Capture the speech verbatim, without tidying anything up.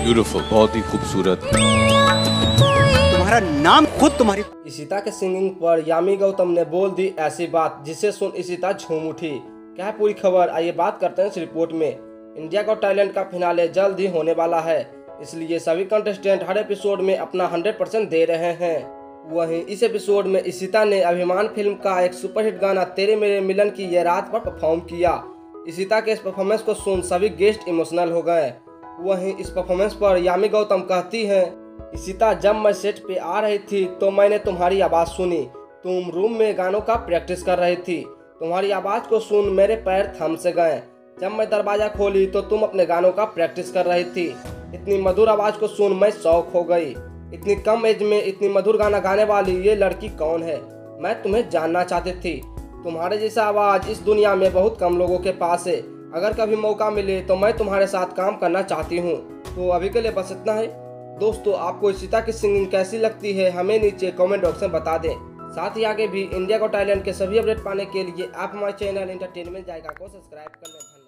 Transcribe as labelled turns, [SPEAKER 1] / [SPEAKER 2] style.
[SPEAKER 1] Beautiful, बहुत ही खूबसूरत।
[SPEAKER 2] तुम्हारा नाम खुद तुम्हारी।
[SPEAKER 3] इशिता के सिंगिंग पर यामी गौतम ने बोल दी ऐसी बात जिसे सुन इशिता झूम उठी। क्या है पूरी खबर, आइए बात करते हैं इस रिपोर्ट में। इंडिया गॉट टैलेंट का फिनाले जल्द ही होने वाला है, इसलिए सभी कंटेस्टेंट हर एपिसोड में अपना हंड्रेड परसेंट दे रहे हैं। वहीं इस एपिसोड में इशिता ने अभिमान फिल्म का एक सुपरहिट गाना तेरे मेरे मिलन की ये रात पर परफॉर्म किया। इशिता के इस परफॉर्मेंस को सुन सभी गेस्ट इमोशनल हो गए। वहीं इस परफॉर्मेंस पर यामी गौतम कहती हैं, इशिता जब मैं सेट पे आ रही थी तो मैंने तुम्हारी आवाज़ सुनी। तुम रूम में गानों का प्रैक्टिस कर रही थी। तुम्हारी आवाज़ को सुन मेरे पैर थम से गए। जब मैं दरवाज़ा खोली तो तुम अपने गानों का प्रैक्टिस कर रही थी। इतनी मधुर आवाज़ को सुन मैं शौक हो गई। इतनी कम एज में इतनी मधुर गाना गाने वाली ये लड़की कौन है, मैं तुम्हें जानना चाहती थी। तुम्हारे जैसा आवाज़ इस दुनिया में बहुत कम लोगों के पास है। अगर कभी मौका मिले तो मैं तुम्हारे साथ काम करना चाहती हूँ। तो अभी के लिए बस इतना है दोस्तों। आपको इशिता की सिंगिंग कैसी लगती है हमें नीचे कमेंट बॉक्स में बता दें। साथ ही आगे भी इंडिया गॉट टैलेंट के सभी अपडेट पाने के लिए आप हमारे चैनल एंटरटेनमेंट जाएगा को सब्सक्राइब कर लें।